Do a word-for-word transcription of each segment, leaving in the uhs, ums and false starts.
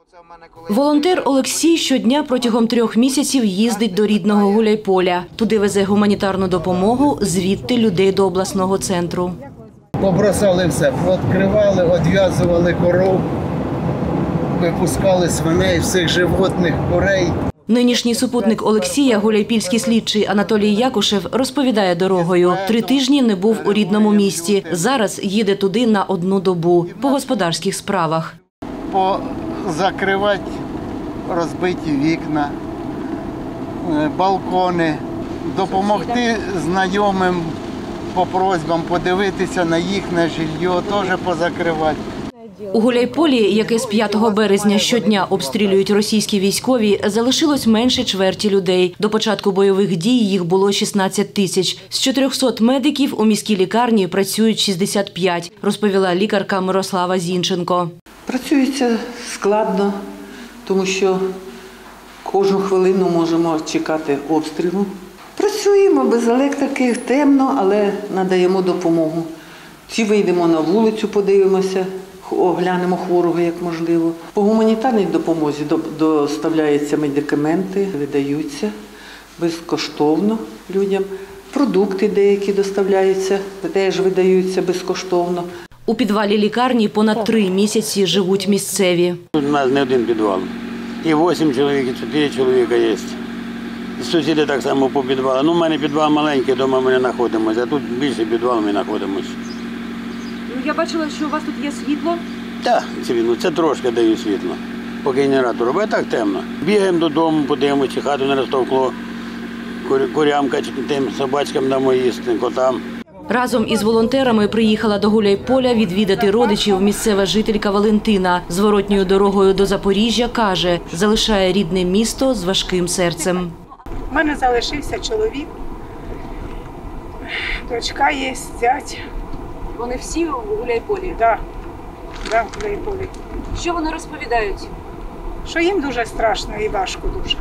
Волонтер Олексій щодня протягом трьох місяців їздить до рідного Гуляйполя. Туди везе гуманітарну допомогу, звідти людей до обласного центру. Побросали все, відкривали, відв'язували коров, випускали свиней, всіх животних, курей. Нинішній супутник Олексія, гуляйпільський слідчий Анатолій Якушев, розповідає дорогою. Три тижні не був у рідному місті. Зараз їде туди на одну добу по господарських справах. Позакривати розбиті вікна, балкони, допомогти знайомим по просьбам, подивитися на їхнє житло, теж позакривати. У Гуляйполі, яке з п'ятого березня щодня обстрілюють російські військові, залишилось менше чверті людей. До початку бойових дій їх було шістнадцять тисяч. З чотирьохсот медиків у міській лікарні працюють шістдесят п'ять, розповіла лікарка Мирослава Зінченко. Працюється складно, тому що кожну хвилину можемо чекати обстрілу. Працюємо без електрики, темно, але надаємо допомогу. Ці вийдемо на вулицю, подивимося, оглянемо хворого, як можливо. По гуманітарній допомозі доставляються медикаменти, видаються безкоштовно людям. Продукти деякі доставляються, теж видаються безкоштовно. У підвалі лікарні понад три місяці живуть місцеві. У нас не один підвал. І вісім чоловік, і чотири чоловіка є. Сусіди так само по підвалу. Ну, у мене підвал маленький, вдома ми не знаходимося, а тут більше підвал ми знаходимося. Ну, я бачила, що у вас тут є світло. Так, світло. Це трошки даю світло. Поки генератор робить, так темно. Бігаємо додому, подивимося, чи хату не розтовкло, курям, тим собачкам дамо їсти, котам. Разом із волонтерами приїхала до Гуляйполя відвідати родичів місцева жителька Валентина. Зворотньою дорогою до Запоріжжя, каже, залишає рідне місто з важким серцем. У мене залишився чоловік, дочка є, зять. Вони всі у Гуляйполі? Так, да, в Гуляйполі. Що вони розповідають? Що їм дуже страшно і важко дуже.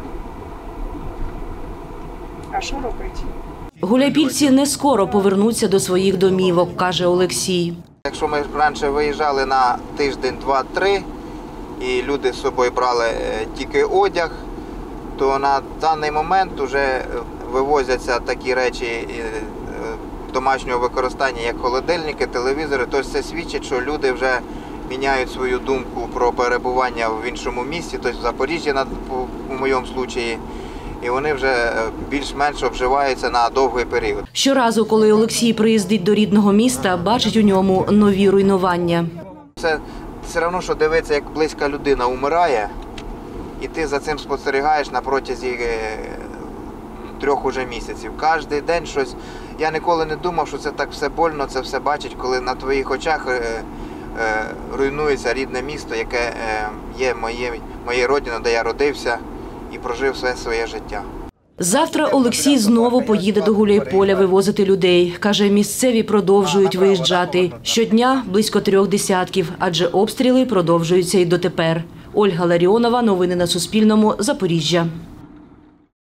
А що робити? Гуляйпільці не скоро повернуться до своїх домівок, каже Олексій. Якщо ми раніше виїжджали на тиждень, два-три, і люди з собою брали тільки одяг, то на даний момент вже вивозяться такі речі домашнього використання, як холодильники, телевізори. Тобто це свідчить, що люди вже міняють свою думку про перебування в іншому місті, тобто в Запоріжжі, у моєму випадку. І вони вже більш-менш обживаються на довгий період. Щоразу, коли Олексій приїздить до рідного міста, бачить у ньому нові руйнування. Це все одно, що дивитися, як близька людина умирає, і ти за цим спостерігаєш на протязі трьох уже місяців. Кожен день щось. Я ніколи не думав, що це так все больно, це все бачить, коли на твоїх очах руйнується рідне місто, яке є моєю родиною, де я родився і прожив все своє життя. Завтра Олексій знову поїде до Гуляйполя вивозити людей. Каже, місцеві продовжують виїжджати. Щодня близько трьох десятків, адже обстріли продовжуються і дотепер. Ольга Ларіонова, новини на Суспільному, Запоріжжя.